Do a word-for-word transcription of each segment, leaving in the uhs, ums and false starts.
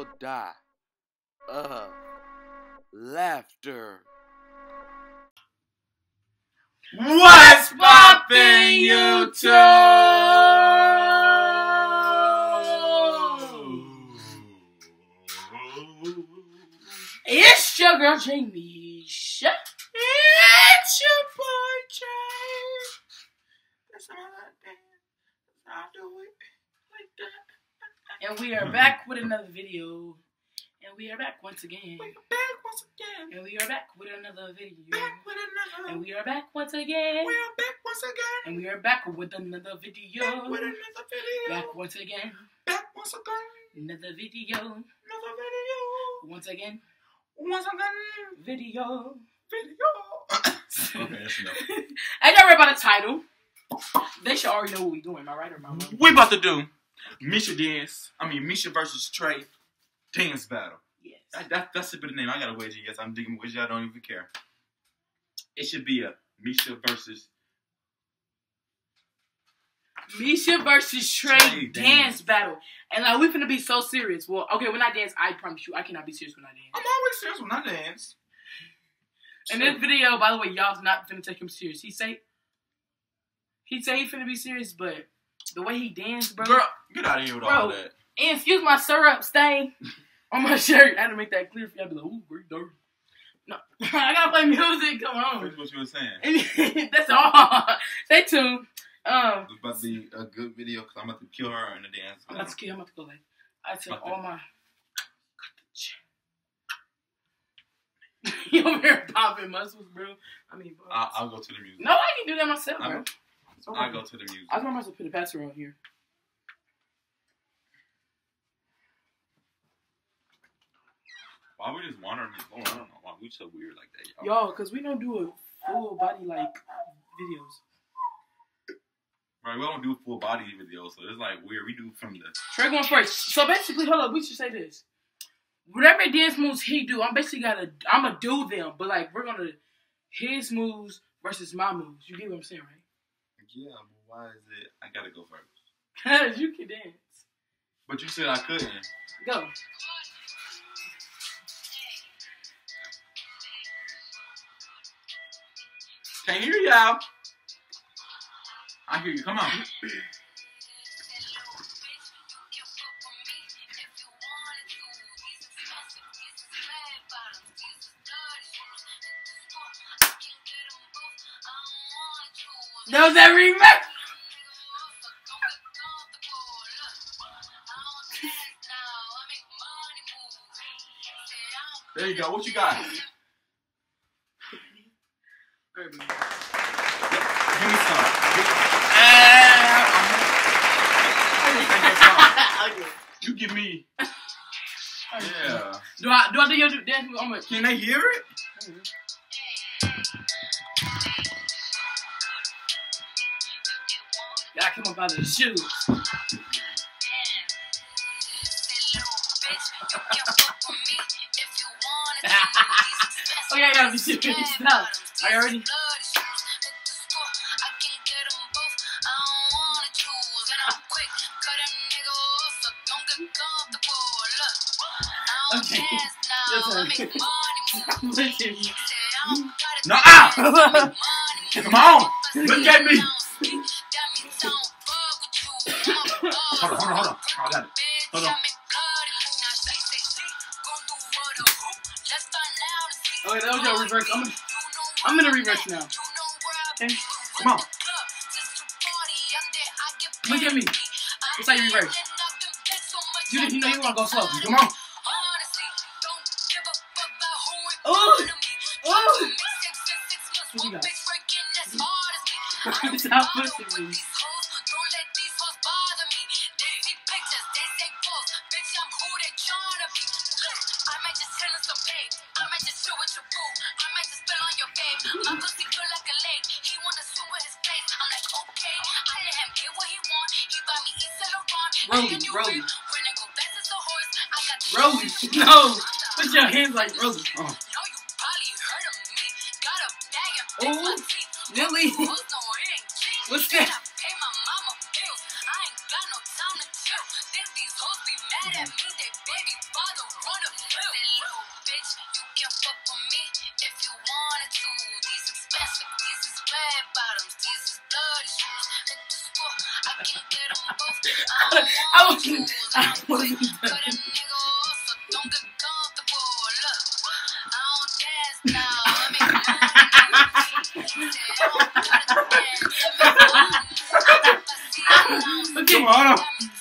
will die of laughter. What's poppin', YouTube? It's your girl, Jamie. Mesha. It's your boy, Jay. That's all I do. I do it like that. And we are back with another video. And we are back once again. We're back once again. And we are back with another video. Back with another. And we are back once again. We are back once again. And we are back with another video. Back with another video. Back once again. Back once again. Another video. Another video. Once again. Once again. Video. Video. Okay, that's enough. I know we're about the title. They should already know what we're doing. Am I right or am I wrong? We about to do Mesha dance. I mean Mesha versus Trey dance battle. Yes. That, that, that's a bit of name. I got a wager. Yes, I'm digging wager. I don't even care. It should be a Mesha versus Mesha versus Trey, Trey dance. dance battle. And like, we finna be so serious. Well, okay, when I dance, I promise you, I cannot be serious when I dance. I'm always serious when I dance. In this video, by the way, y'all's not finna take him serious. He say, he say he finna be serious, but the way he danced, bro. Girl, get out of here with Bro. all that. And excuse my syrup stain on my shirt. I had to make that clear for y'all. Be like, ooh, great dirty. No, I gotta play music. Come on. That's what you were saying. That's all. Stay tuned. Um, It's about to be a good video because I'm about to kill her in the dance. I'm about to kill. I'm about to go like. I took About all to- my. You over here popping muscles, bro. I mean, bro. I'll, I'll go to the music. No, I can do that myself, bro. I'll, So, I'll go to the music. I was gonna put a passer on here. Why we just wandering this phone? I don't know why we so weird like that, y'all. Y'all, because we don't do a full body, like, videos. Right, we don't do full body videos, so it's like weird. We do from the. Trey going first. So basically, hold up, we should say this. Whatever dance moves he do, I'm basically gotta, I'm gonna do them, but like, we're gonna, his moves versus my moves. You get what I'm saying, right? Yeah, but why is it? I gotta go first. Because you can dance. But you said I couldn't. Go. Can't hear y'all. I hear you. Come on. That was that remix. There you go. What you got? Alright, man. Give me some. Okay. You give me. Yeah. Do I do I do your dance move? I'm gonna. Can they hear it? Yeah, I came up out of the shoes. Okay, I gotta be serious now. Are you ready? Okay. Your turn. Listen. No. Ah! Come on. Look at me. Hold on, hold on, hold on. I got it. Hold on. Okay, that was your reverse. I'm gonna, I'm gonna reverse now. Okay? Come on. Look at me. It's how you reverse. You, you know you wanna go slow. Come on. Ooh! Ooh! What you got? Stop pushing me. Rolly, Rolly. Rolly, no! Put your hands like Rolly. Oh. Oh, Lily. What's that? no time to chill. Think these hoes be mad at me, they baby father run a pill. Little bitch, you can fuck with me if you wanted to. These expensive, these is red bottoms, these is bloody shoes. Hit the score, I can get them both. I don't want to. I wasn't cut a nigga off, so don't get comfortable. Look, I don't dance now, I make money. She said I don't gotta dance, I make money. Okay. Come on.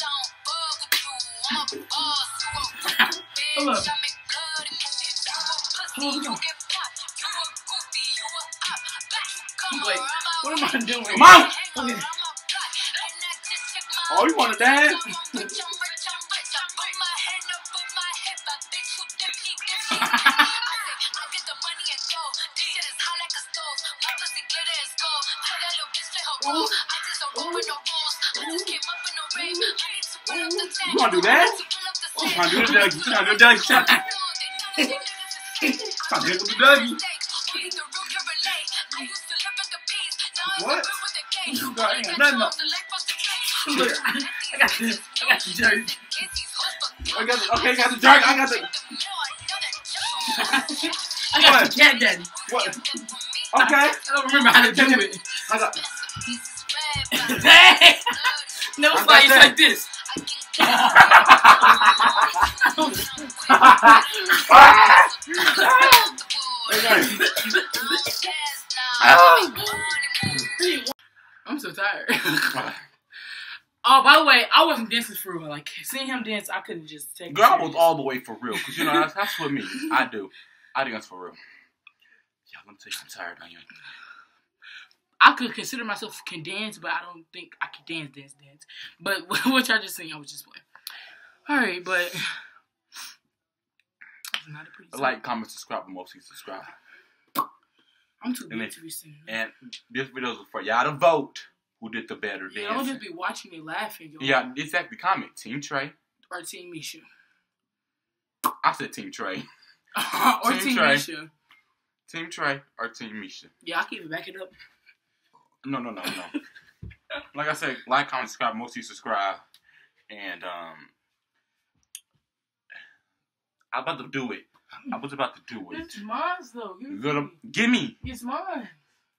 Hold up. Hold on. Wait, what am I doing? Come on. Okay. Oh, you want to dance? You want to do that? You want to do the Dougie? You want to do the Dougie? Stop hitting with the Dougie. What? You got ain't nothing up. I got this. I got the jerk. I got the, okay, I got the jerk. I got the. I got the cat daddy. What? Okay. I don't remember how to do it. I got. No, it's like, it's like this. I'm so tired. Oh, by the way, I wasn't dancing for real. Like, seeing him dance, I couldn't just take it. Girl, I was all the way for real. Because, you know, that's, that's what me. I do. I think that's for real. Yeah, let me tell you, I'm tired. I am. I could consider myself can dance, but I don't think I can dance, dance, dance. But what y'all just saying, I was just playing. Alright, but that's not a pretty song. Like, comment, subscribe, and mostly subscribe. I'm too and big to be singing. And this video is for y'all to vote who did the better Yeah, dancing. don't just be watching me laughing. Yo. Yeah, exactly. Comment Team Trey or Team Mesha. I said Team Trey. or Team, Team Team Trey. Mesha. Team Trey or Team Mesha. Yeah, I can even back it up. No, no, no, no. Like I said, like, comment, subscribe, mostly subscribe. And, um, I'm about to do it. I was about to do it. It's mine, though. Give Little, me. gimme. It's mine.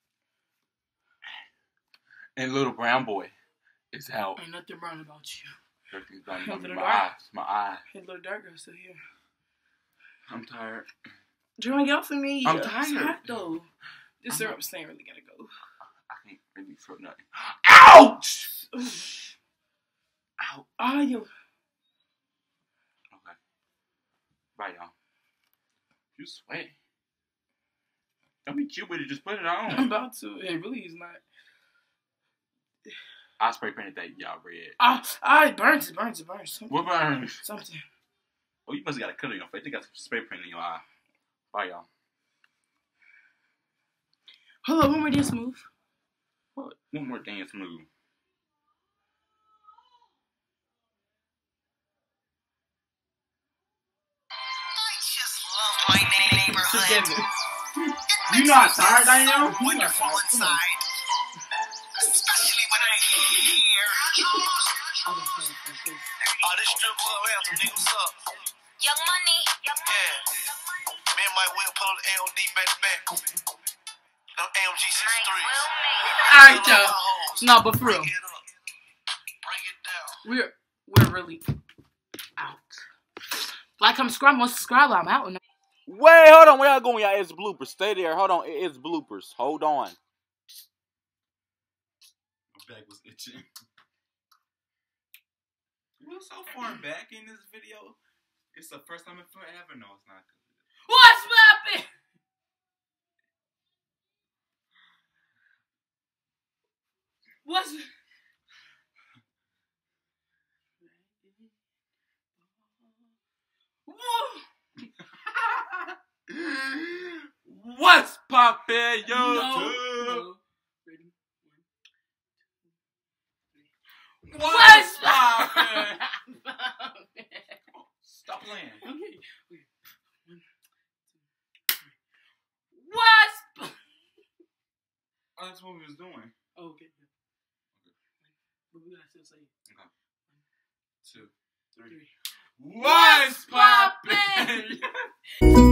And Little Brown Boy is out. Ain't nothing brown about you. Everything's brown about me. Little My dark. eyes. My eyes. Hey, Little Dark Girl still here. I'm tired. Do you want to get off of me? I'm It's tired. hot, though. This I'm syrup stand really gotta go. I can't really feel nothing. Ouch! Ooh. Ow. Oh, you. Okay. Bye, y'all. You sweat. Don't be cute with it. Just put it on. I'm about to. It really is not. I spray painted that y'all red. Ah, ah, it burns, it burns, it burns. Something. What burns? Something. Oh, you must have got a cut on your face. They got some spray paint in your eye. Bye, y'all. Hold on, one more dance move. What? One more dance move. My neighborhood. Together. You not tired, I am? Wonderful inside. Especially when I hear all this strip club anthem, nigga, what's up? Young Money. Yeah. Me and Mike Will pull the A O D back to back. Them A M G sixty-threes. Alright, y'all. No, but for real. Bring it up. Bring it down. We're we're really out. Like, comment, subscribe, most subscribe. I'm out. Wait, hold on. Where y'all going, y'all? It's bloopers. Stay there. Hold on. It is bloopers. Hold on. My back was itching. We're so far back in this video. It's the first time in forever. No, it's not good. What's poppin'? What's What's poppin', yo? No. No. Ready? One, two, three. What's poppin'? Stop playing. Okay. Okay. One, two, three. What's Oh, that's what we was doing. oh, okay. Okay. But we gotta still say it. Okay. two, three. Three. What's poppin'?